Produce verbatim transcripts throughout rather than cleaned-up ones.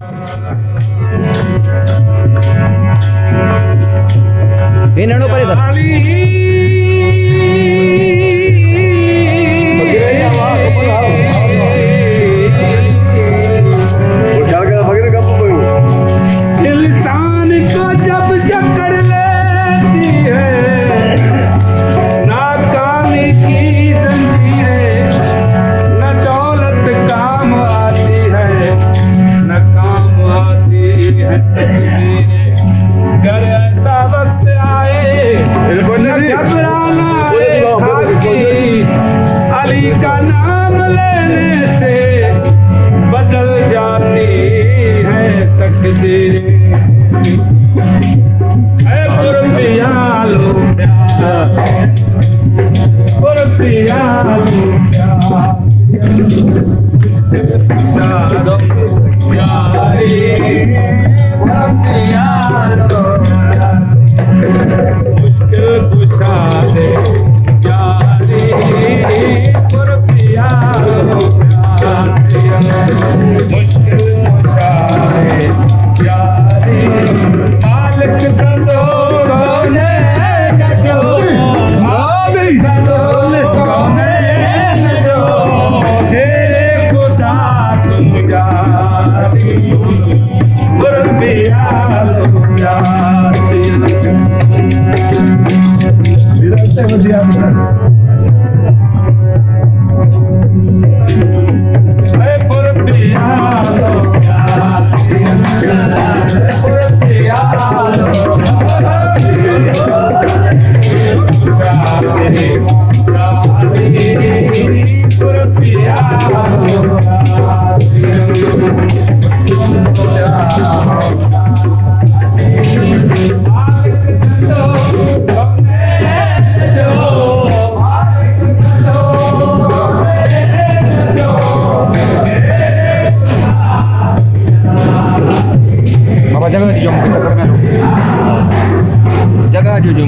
ये नड़ो पर इधर इंसान को जब जकड़ लेती है नाकामी की जंजीरें, न दौलत काम आती है न काम आती है तकदीरें। अगर ऐसा वक्त आए घबराना खाकी, अली का नाम लेने से बदल जाती है तकदीरें। ऐ पुरपियालो प्यार, पुरपियालो प्यार, पुरपियालो प्यारी, पुरपियालो मुश्किल कुशा दे प्यारी, पुरपियालो प्यारी, मुश्किल कुशा दे प्यारी। मालिक संदोलों ने जो, मालिक संदोलों ने जो, शेरे खुदा तुम यारी, पुरपियालो प्यासी। Jaga di jom kita kerana jaga di jom.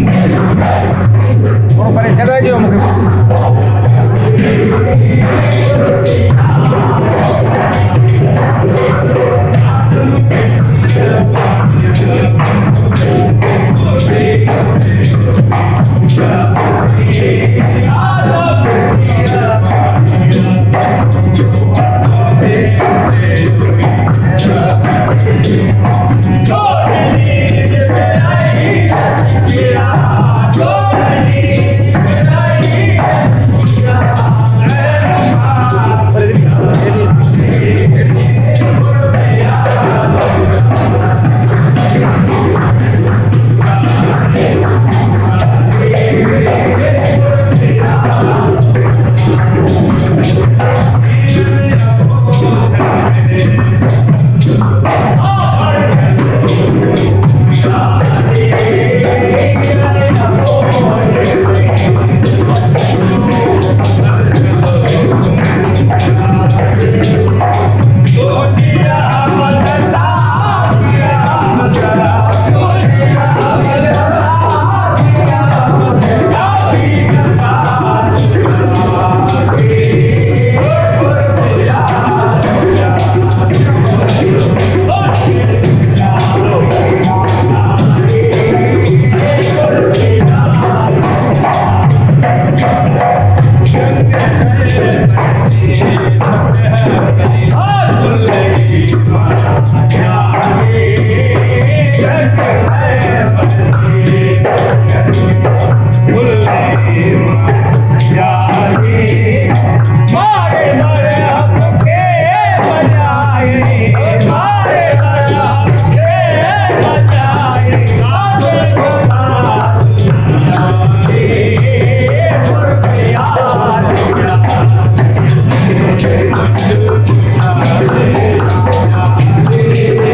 Orang pada jaga di jom. Yeah.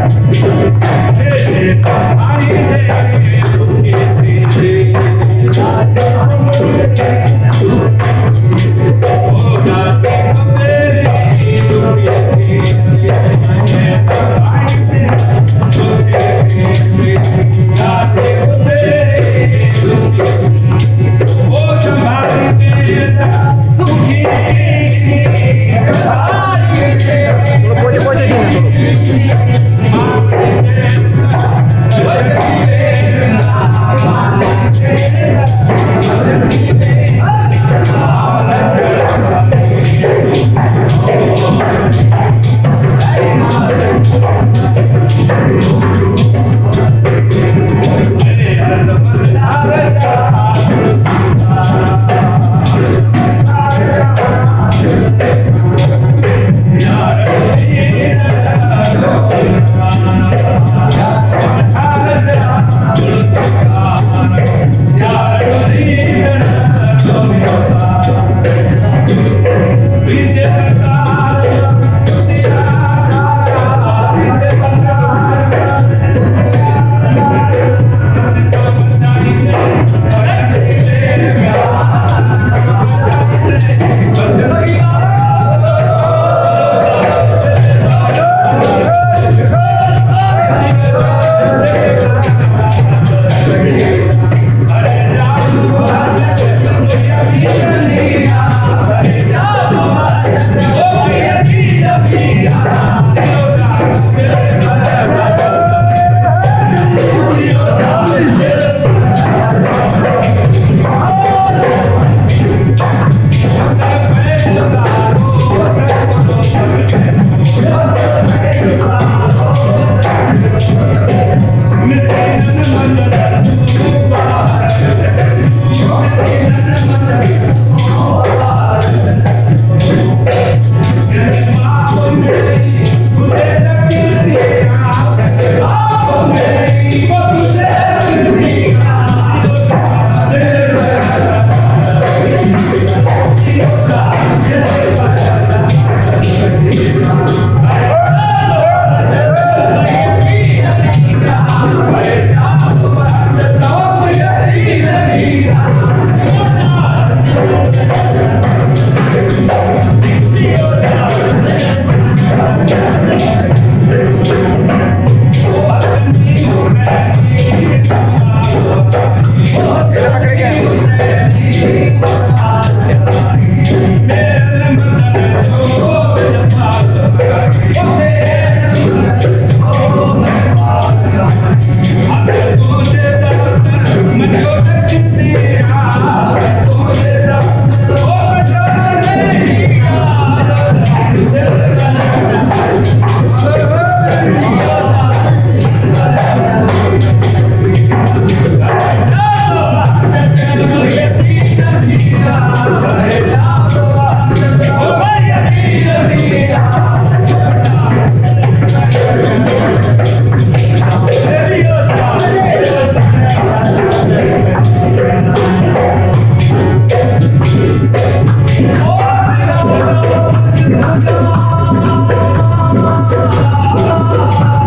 Oh,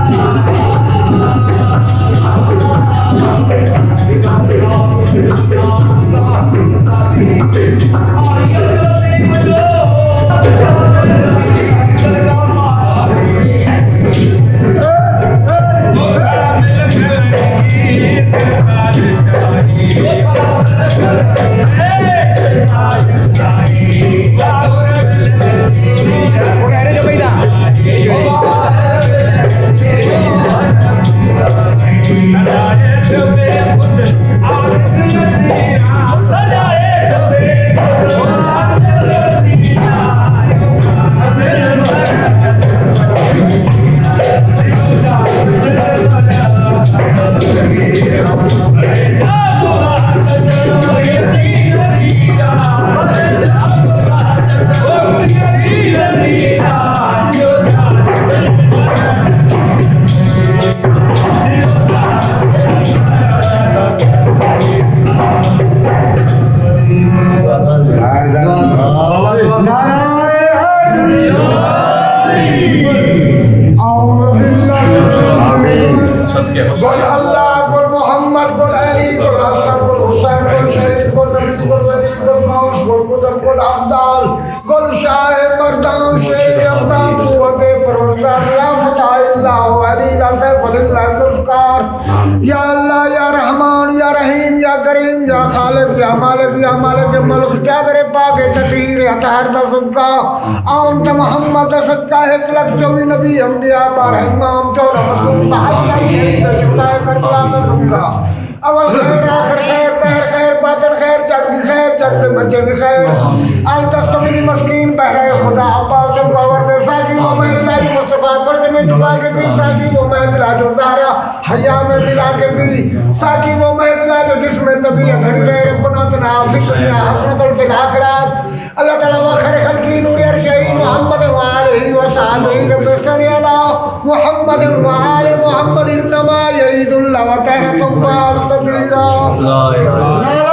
अव्वल शाह मर्दान शेर अब्दा कुव्वते परवरदिगार ला फताह इल्ला वली ला फलिल्लाह नुस्कार या अल्लाह या रहमान या रहीम या करीम या खालिक या मालिक या मालिक मुल्क चादर पाक ततीर अतार दा सदका आउन त मोहम्मद सदका एक लाख चौबीस नबी अंबिया बारह इमाम चौदह रसूल बहत्तर शहीद शुहदा करबला दा सदका अवल खैर आखिर खैर खैर खैर बातिन खैर जग भी खैर जग में बच्चे भी खैर अल तक तो मेरी मस्कीन बहरे खुदा अब्बास जब बावर दे साकी वो मैं मिलाजी मुस्तफा पर्दे में छुपा के भी साकी वो मैं मिला जो ज़हरा हया में मिला के भी साकी वो मैं मिला जो जिसमें तबीयत हरी रहे रब्बना तना फिर दुनिया हसनतुल फिल आखिरत अल्लाह ताला व खैर खल्की नूर अरशई मोहम्मद व आलिहि व सहाबिहि रब्बि सल्ली अला मोहम्मद व आलि मोहम्मद इन्नमा यईदुल्लाह व तहरकुम तदबीरा।